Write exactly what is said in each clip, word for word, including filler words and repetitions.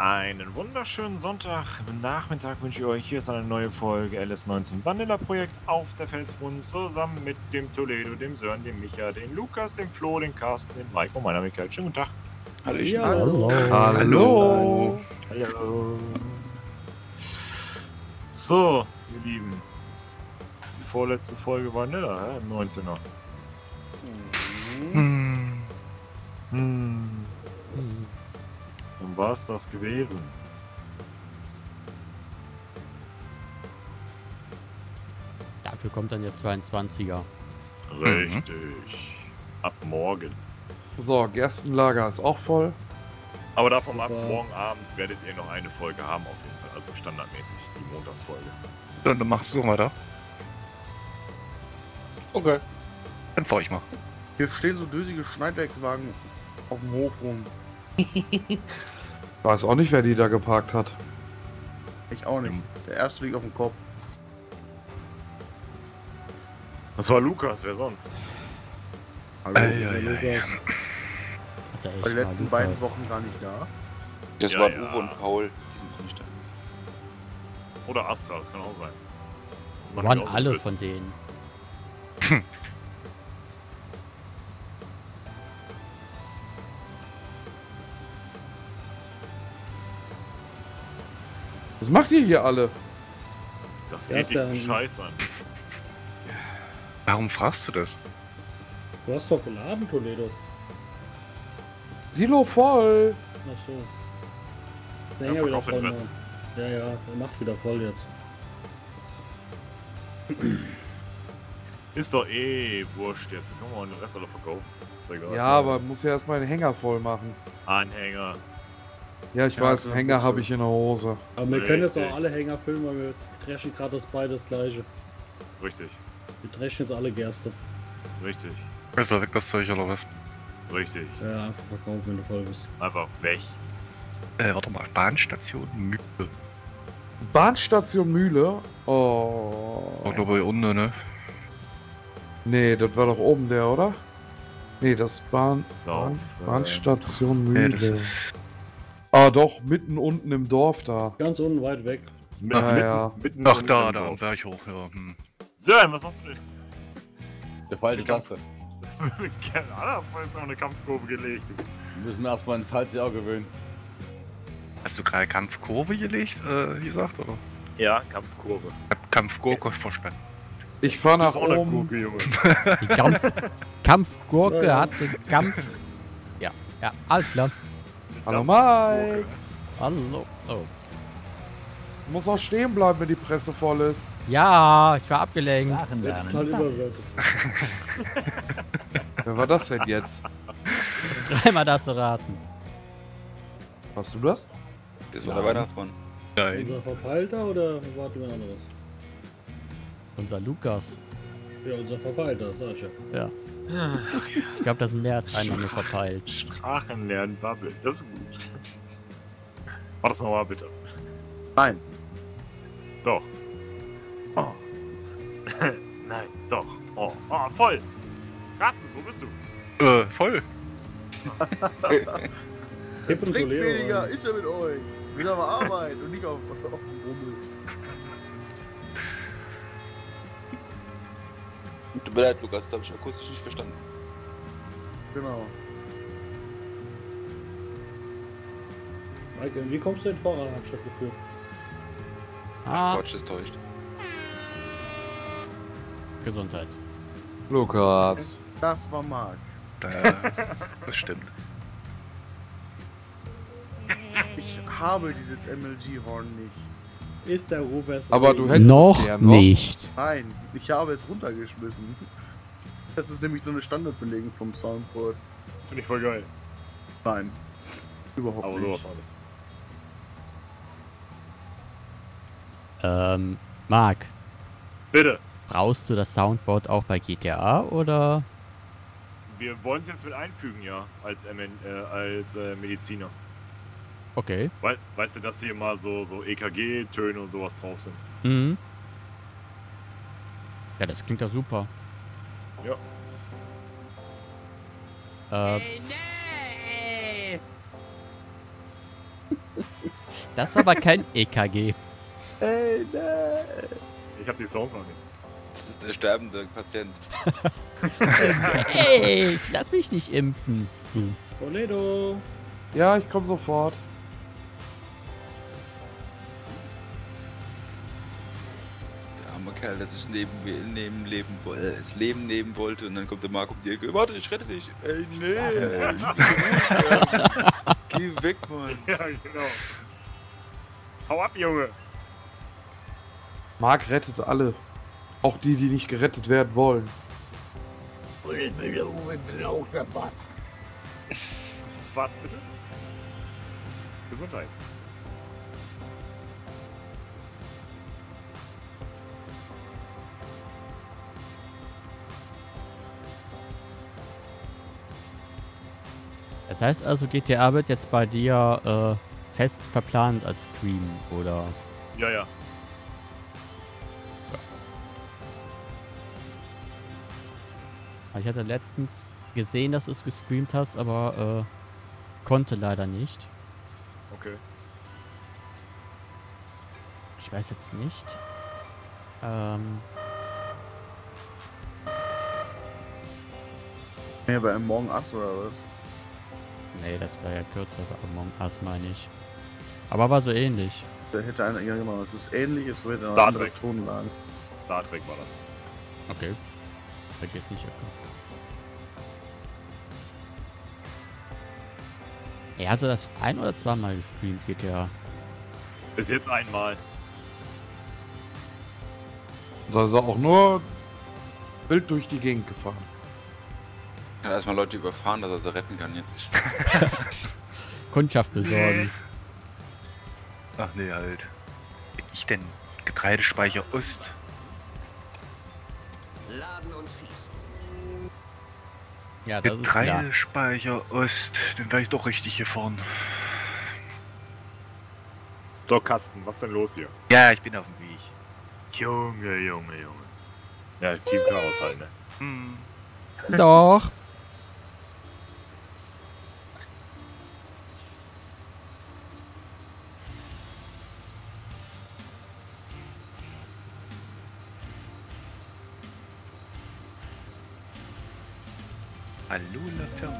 Einen wunderschönen Sonntagnachmittag wünsche ich euch. Hier ist eine neue Folge L S neunzehn Vanilla Projekt auf der Felsbrunn zusammen mit dem Toledo, dem Sören, dem Micha, dem Lukas, dem Flo, dem Carsten, dem Mike und meiner Michael. Schönen guten Tag. Hallo. Hallo. Hallo. Hallo. So, ihr Lieben. Die vorletzte Folge war Vanilla, ja? Im neunzehner. Hm. Hm. Dann war es das gewesen. Dafür kommt dann der zweiundzwanziger. Richtig. Mhm. Ab morgen. So, Gerstenlager ist auch voll. Aber davon ab morgen Abend werdet ihr noch eine Folge haben auf jeden Fall. Also standardmäßig die Montagsfolge. Dann, dann machst du weiter. Okay. Dann fahr ich mal. Hier stehen so dösige Schneidwerkswagen auf dem Hof rum. Weiß auch nicht, wer die da geparkt hat. Ich auch nicht. Der erste liegt auf dem Kopf. Das war Lukas, wer sonst? Hallo, Ei, ist der ei, Lukas. Also echt War die mal letzten Lukas. beiden Wochen gar nicht da. Das Ja, waren ja. Uwe und Paul. Die sind noch nicht da. Oder Astra, das kann auch sein. Man Waren hat auch so alle Blödsinn. von denen. Was macht ihr hier alle? Das Wer geht ist den denn- Scheiß an. Warum fragst du das? Du hast doch geladen, Toledo. Silo voll. Ach so. Der Ja, Hänger wieder verkauf den voll Rest. machen. Ja, ja, er macht wieder voll jetzt. Ist doch eh wurscht jetzt. Können wir mal den Rest alle verkaufen. Ist ja egal. Ja, aber muss ja erstmal den Hänger voll machen. Anhänger. Ja, ich Ja, weiß, so Hänger gut habe so. ich in der Hose. Aber wir können jetzt Richtig. auch alle Hänger füllen, weil wir dreschen gerade das beides gleiche. Richtig. Wir dreschen jetzt alle Gerste. Richtig. Besser weg das Zeug oder was? Richtig. Ja, einfach verkaufen, wenn du voll bist. Einfach weg. Äh, warte mal. Bahnstation Mühle. Bahnstation Mühle. Oh. Oh, glaube ich, unten, ne? Nee, das war doch oben der, oder? Nee, das Bahn... So, Bahn äh, Bahnstation Nee, das Mühle. ist... Ah, doch, mitten unten im Dorf da. Ganz unten weit weg. Mit, Ja, mitten, ja. Mitten Ach, im da, da, Dorf. am Berg hoch, ja. Hm. Sören, was machst du denn? Der falsche Kampf- Taste. Keine Ahnung, hast du jetzt noch eine Kampfkurve gelegt. du. Wir müssen erstmal ein falsches Jahr gewöhnen. Hast du gerade Kampfkurve gelegt, äh, wie gesagt, oder? Ja, Kampfkurve. Ich hab Kampfgurke verstanden. Ich fahr Du nach bist auch eine oben. Gurke, Junge. Die Kampf Kampfgurke Ja, ja. hat den Kampf... Ja, ja, alles klar. Hallo Mike. Hallo. Oh. Muss auch stehen bleiben, wenn die Presse voll ist. Ja, ich war abgelenkt. Total überwältigt. Wer war das denn jetzt? Dreimal darfst du raten. Hast du das? Das war der Weihnachtsmann. Nein. Unser Verpeilter oder warten wir ein anderes? Unser Lukas. Ja, unser Verpeilter, sag ich ja. Ja. Ich glaube, da sind mehr als einer nur verpeilt. Sprachen lernen, Bubble. Das ist gut. Mach das nochmal bitte. Nein. Doch. Oh. Nein, doch. Oh, oh voll. Carsten, wo bist du? Äh, voll. Hip und Trinkt Toledo. weniger, rein. ist ja mit euch. Wieder mal Arbeit und nicht auf, auf dem Rummel. Tut mir leid, Lukas, das habe ich akustisch nicht verstanden. Genau. Michael, wie kommst du in Fahrradstadt geführt? Ah, Quatsch, ist täuscht. Gesundheit. Lukas. Das war Marc. Da, das stimmt. Ich habe dieses M L G-Horn nicht. Ist der Rufers. Aber du hättest es Noch gern, noch. nicht. Nein, ich habe es runtergeschmissen. Das ist nämlich so eine Standardbelegung vom Soundboard. Finde ich voll geil. Nein. Überhaupt Aber nicht. sowas halt. Ähm, Marc, Bitte. brauchst du das Soundboard auch bei G T A oder? Wir wollen es jetzt mit einfügen, ja. Als, M N, äh, als äh, Mediziner. Okay. Wei weißt du, dass hier mal so, so E K G-Töne und sowas drauf sind? Mhm. Ja, das klingt ja super. Ja. Äh, Das war aber kein E K G. Ey, nee. Ich hab die Sounds noch nicht. Das ist der sterbende Patient. Ey, ich lass mich nicht impfen. Hm. Toledo. Ja, ich komme sofort. Der arme Kerl, der sich neben, neben leben, wo- äh, das Leben nehmen wollte und dann kommt der Marc um die Ecke. Warte, ich rette dich. Ey, nee. ey, Geh weg, Mann. Ja, genau. Hau ab, Junge. Marc rettet alle. Auch die, die nicht gerettet werden wollen. Was bitte? Gesundheit. Das heißt also, G T A wird jetzt bei dir äh, fest verplant als Stream, oder? Ja, ja. Ich hatte letztens gesehen, dass du es gestreamt hast, aber äh, konnte leider nicht. Okay. Ich weiß jetzt nicht. Ähm, Ja, bei einem Morgen Ass oder was? nee, das war ja kürzer, Among Us meine ich. Aber war so ähnlich. Da hätte einer, ja genau, es ist ähnlich, es wird eine Star andere Trek. Tonlage. Star Trek war das. Okay. Vergiss nicht, okay. Er hat so das ein oder zweimal gestreamt, G T A. Bis jetzt einmal. Da ist er auch nur wild durch die Gegend gefahren. Kann erstmal Leute überfahren, dass er sie retten kann jetzt. Kundschaft besorgen. Ach nee, halt. Bin ich denn Getreidespeicher Ost? Ja, das ist klar. Getreidespeicher Ost. Den wäre ich doch richtig gefahren. So, Carsten, was ist denn los hier? Ja, ich bin auf dem Weg. Junge, Junge, Junge. Ja, Team Chaos halt, ne? Hm. Doch. Hallo, Laterne.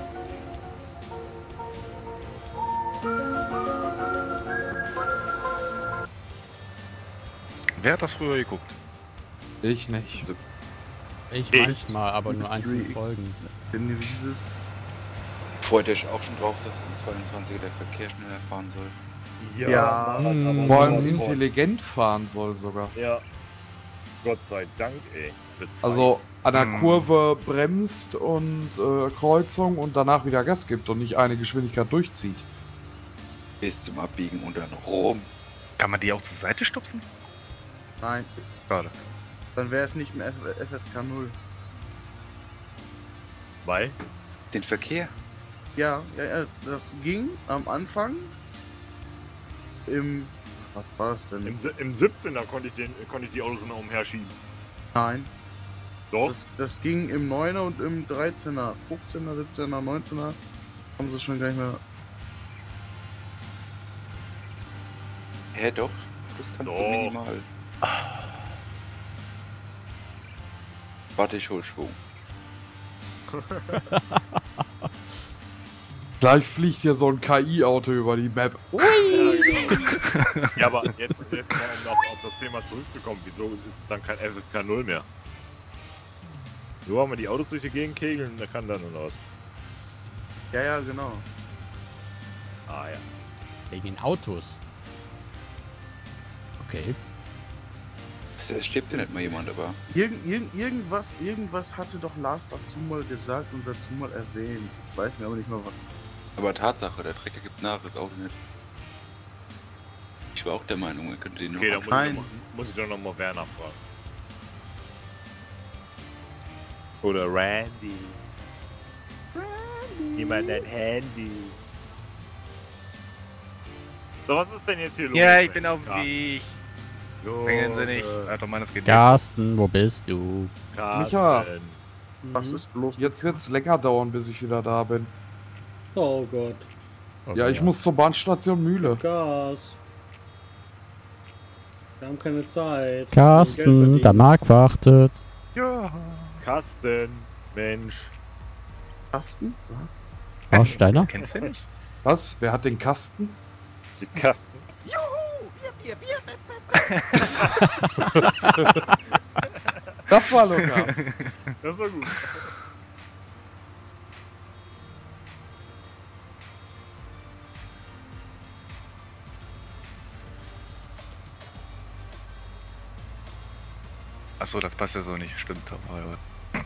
Wer hat das früher geguckt? Ich nicht. Also, Ich Ich. manchmal, aber nur einzelne Three X. Folgen. Denn dieses. freut euch auch schon drauf, dass im zweiundzwanziger der Verkehr schneller fahren soll. Ja, Hm. Vor allem sowas von. intelligent fahren soll sogar. Ja. Gott sei Dank, ey. Es wird Zeit. Also an der Hm. Kurve bremst und äh, Kreuzung und danach wieder Gas gibt und nicht eine Geschwindigkeit durchzieht. Bis zum Abbiegen und dann rum. Kann man die auch zur Seite stupsen? Nein, Schade. dann wäre es nicht mehr F S K null. Weil? Den Verkehr. Ja, ja, ja, das ging am Anfang im. Was war das denn? Im, Si- im siebzehner konnte ich, den, konnte ich die Autos immer umherschieben. Nein, Doch? das, das ging im neuner und im dreizehner, fünfzehner, siebzehner, neunzehner. Haben sie schon gar nicht mehr. Hä, doch. Das kannst Doch. du minimal. Warte, ich hol Schwung. Gleich fliegt hier so ein K I-Auto über die Map. Ja, genau. Ja, aber jetzt, jetzt mal, um das, auf das Thema zurückzukommen, wieso ist es dann kein F S K null mehr? So haben wir die Autos durch die Gegend kegeln, da kann dann nur was. Ja, ja, genau. Ah ja. Wegen den Autos. Okay. Es stirbt ja nicht mal jemand, aber. Irgend, irgend, irgendwas, irgendwas hatte doch Lars dazu mal gesagt und dazu mal erwähnt. Ich weiß mir aber nicht mehr was. Aber Tatsache, der Trecker gibt nach, das Auto nicht. Ich war auch der Meinung, er könnte den noch Okay, da ab- muss ich, Nein. doch mal, muss ich doch nochmal Werner fragen. Oder Randy. Randy. Jemand ein Handy. So, was ist denn jetzt hier los? Ja, ich Mensch, bin auf dem Carsten? Weg. Jo, Bringen Sie nicht. äh, Ah, doch, meines geht Carsten, wo bist du? Micha. Carsten. Was ist bloß? Jetzt wird es länger dauern, bis ich wieder da bin. Oh Gott. Aber Ja, ich muss zur Bahnstation Mühle. Gas. Wir haben keine Zeit. Carsten, der Marc wartet. Ja. Kasten, Mensch. Kasten? Oh, Steiner? Kennst du nicht? Was? Wer hat den Kasten? Die Kasten. Das war Lukas. Das ist doch gut. Achso, das passt ja so nicht. Stimmt. Aber, ja.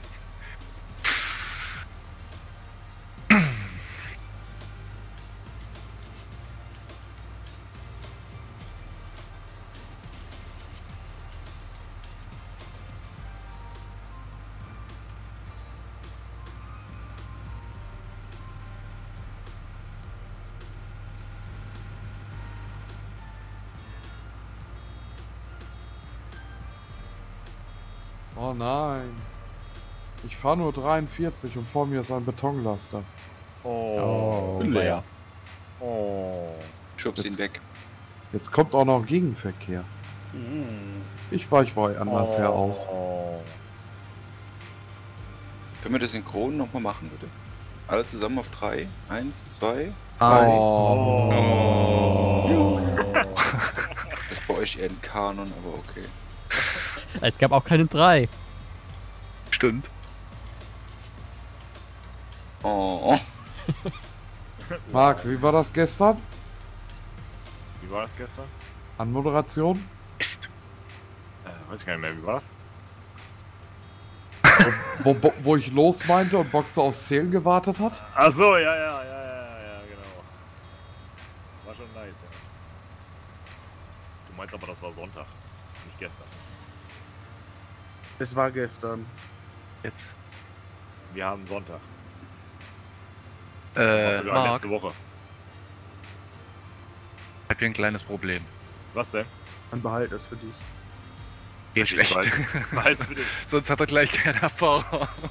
Oh nein. Ich fahre nur dreiundvierzig und vor mir ist ein Betonlaster. Oh. Oh, ja. Oh. Schubst ihn Jetzt- weg. Jetzt kommt auch noch Gegenverkehr. Mm. Ich weiche woanders her aus. Oh. Können wir das synchron nochmal machen, bitte? Alle zusammen auf drei. Eins, zwei. Oh. Das ist bei euch eher ein Kanon, aber okay. Es gab auch keine drei. Stimmt. Oh. Marc, wie war das gestern? Wie war das gestern? Anmoderation? Ist. Äh, weiß ich gar nicht mehr, wie war das? Wo, wo, wo ich los meinte und Boxer aufs Zählen gewartet hat? Ach so, ja, ja, ja, ja, ja, genau. War schon nice, ja. Du meinst aber, das war Sonntag, nicht gestern. Es war gestern. Jetzt. Wir haben Sonntag. Äh, Was sogar Marc, letzte Woche. ich hab hier ein kleines Problem. Was denn? Dann behalt es für dich. Geht schlecht. Behalt's für dich. Sonst hat er gleich keine Erfahrung.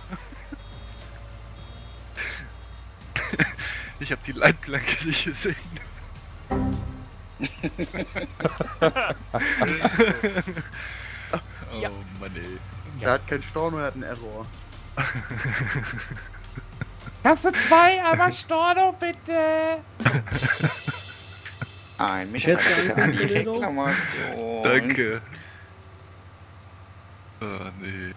Ich hab die Leitplanke nicht gesehen. Oh Ja. Mann ey. Er hat keinen Storno, er hat einen Error. Kasse zwei, aber Storno bitte! Ein Ich hätte Mitarbeiter einen an die Toledo. Reklamation. Danke. Oh nee.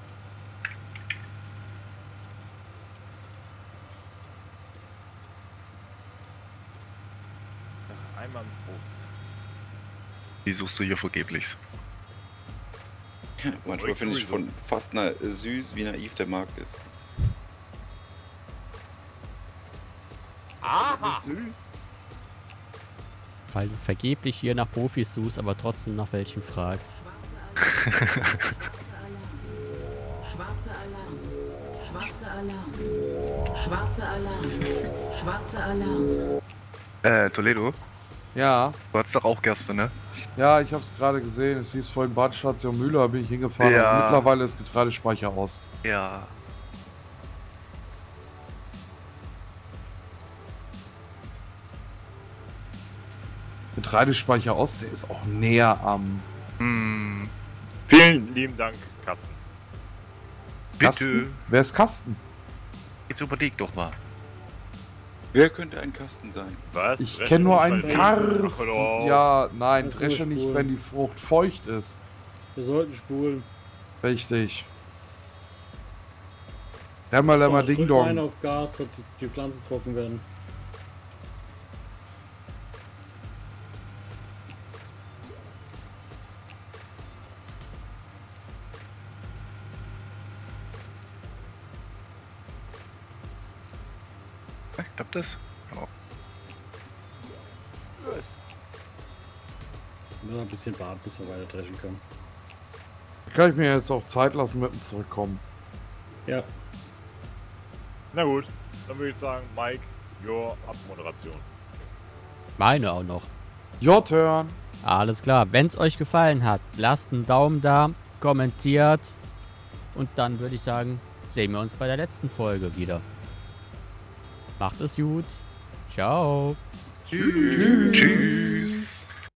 Ich sag einmal im Prost. Wie suchst du hier vergeblich? Manchmal finde ich von fast na süß, wie naiv der Markt ist. Aha! Süß. Weil du vergeblich hier nach Profis suchst, aber trotzdem nach welchen fragst. Schwarzer Alarm. Schwarzer Alarm. Schwarzer Alarm. Schwarzer Alarm. Äh, Toledo, Ja, du hattest doch auch Gerste, ne? ja, ich hab's gerade gesehen. Es hieß vorhin Bahnstation Mühle, da bin ich hingefahren. Ja. Und mittlerweile ist Getreidespeicher aus. Ja. Getreidespeicher Ost, der ist auch näher am Hm, Vielen lieben Dank, Kasten. bitte. Kasten. Wer ist Kasten? Jetzt überleg doch mal. Wer könnte ein Kasten sein? Was? Ich Dresche kenne nur nicht, einen weil- Karsten. Ach, doch. Ja, nein, Das ist dresche nur nicht, Spulen. wenn die Frucht feucht ist. Wir sollten spulen. Richtig. Lämmer, lämmer, Ding Drück rein Dong. auf Gas, dass die, die Pflanzen trocken werden. Ja, klappt das? Ja. Wir müssen ein bisschen warten, bis wir weiter dreschen können. Kann ich mir jetzt auch Zeit lassen mit dem Zurückkommen. Ja. Na gut, dann würde ich sagen, Mike, your Abmoderation. Meine auch noch. Your turn. Alles klar. Wenn es euch gefallen hat, lasst einen Daumen da, kommentiert. Und dann würde ich sagen, sehen wir uns bei der letzten Folge wieder. Macht es gut. Ciao. Tschüss. Tschüss.